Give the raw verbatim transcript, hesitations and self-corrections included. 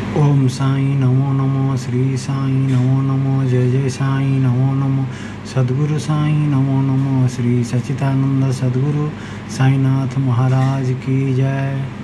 ओम साईं नमो नमो, श्री साईं नमो नमो, जय जय साईं नमो नमो, सद्गुरु साईं नमो नमो, श्री सच्चिदानंद सद्गुरु साईनाथ महाराज की जय।